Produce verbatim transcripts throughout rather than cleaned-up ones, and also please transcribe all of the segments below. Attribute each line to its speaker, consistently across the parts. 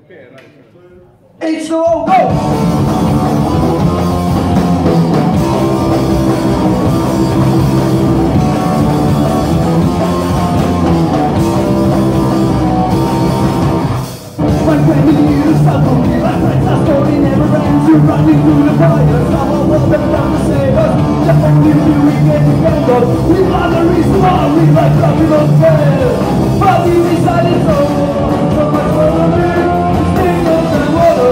Speaker 1: H two O, go! Running through the fire, someone will come down to save us. Just only if we get together. We batteries small, we like tropical fair. But we decided so, so much for the beer. Sting of the water.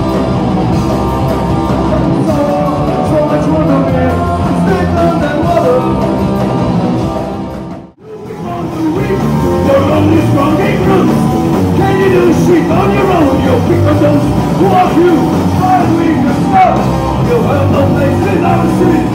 Speaker 1: So, so much for the beer. Sting of the water. You're only strong in roots. Can you do shit on your own? You'll pick on those who are you. You have no place in our city.